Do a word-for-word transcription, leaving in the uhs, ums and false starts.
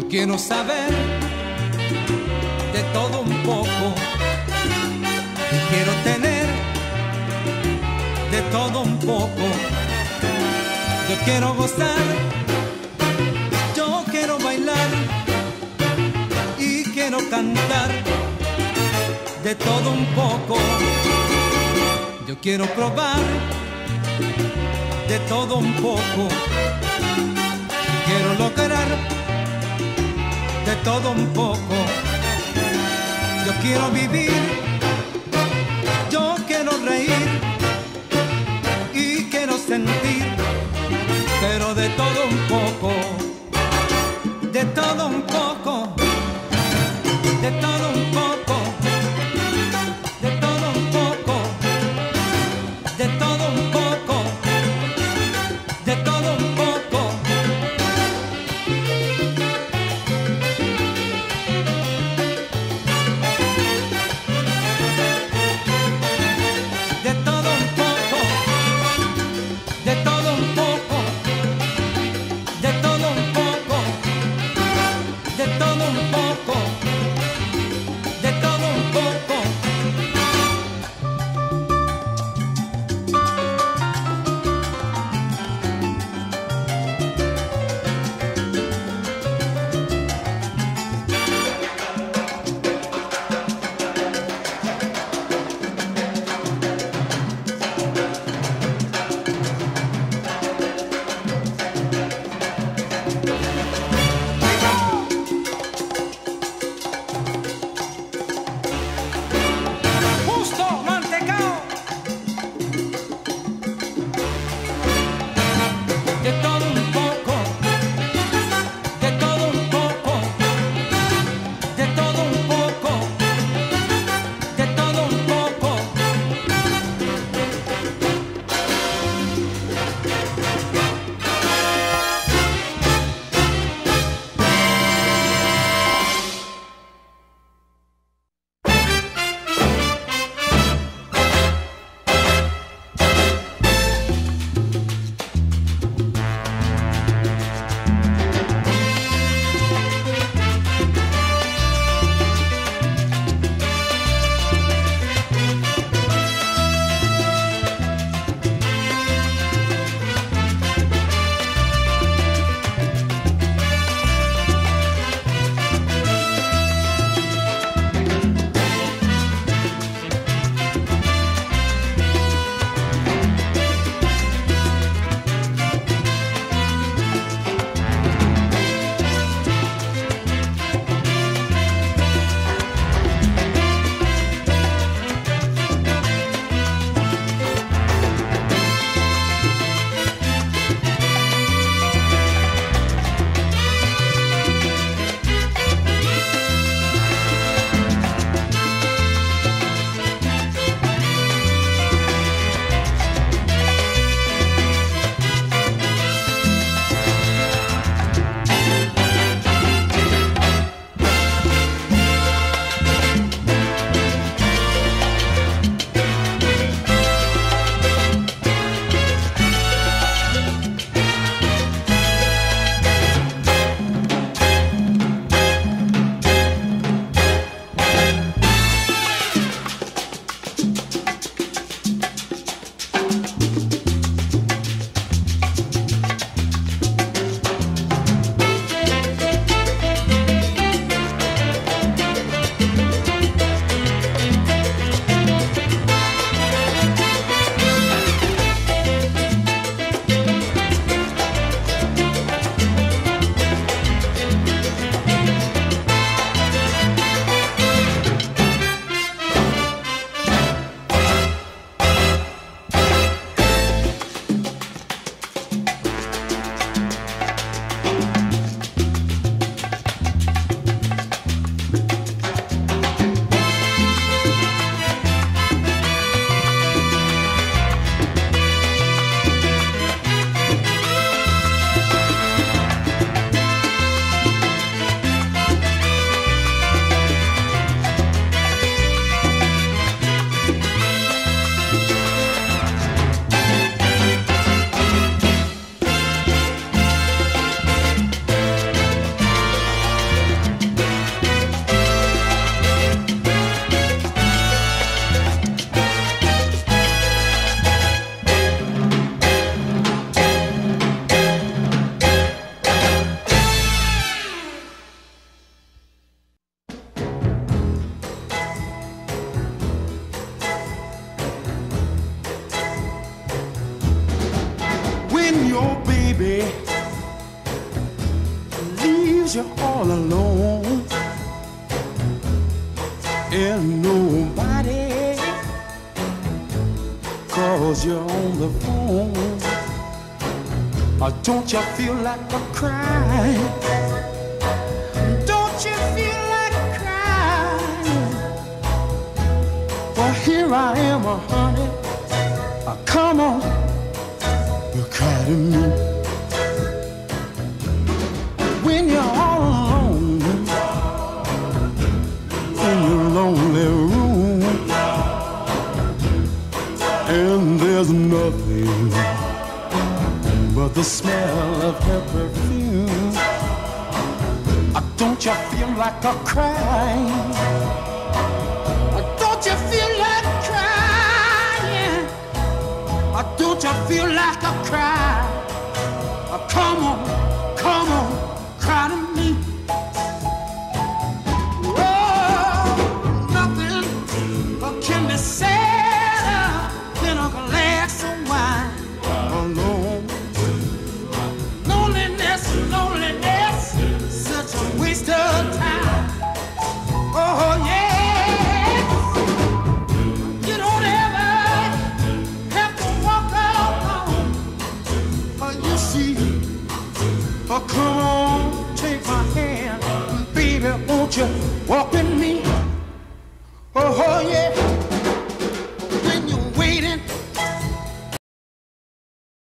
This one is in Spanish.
Quiero saber de todo un poco y quiero tener de todo un poco. Yo quiero gozar, yo quiero bailar y quiero cantar de todo un poco. Yo quiero probar de todo un poco y quiero lograr de todo un poco. Yo quiero vivir, yo quiero reír y quiero sentir, pero de todo un poco, de todo un poco, de todo un poco, de todo un poco, de todo un poco, de todo un poco. leaves you all alone and nobody calls you on the phone. Or don't you feel like a crying? Don't you feel like crying? Well, here I am, uh, honey. Uh, come on, you cry to me. When you're all alone in your lonely room, and there's nothing but the smell of her perfume. Uh, don't you feel like a crying? Uh, don't you feel like crying? Uh, don't you feel like a cry? Uh, come on, come on, cry to me. Oh, nothing uh, can be sadder than a glass of wine alone. Loneliness, such a waste of time. Oh yeah, you don't ever have to walk alone. Oh, you see, oh come on, take my hand, baby, won't you walk with me?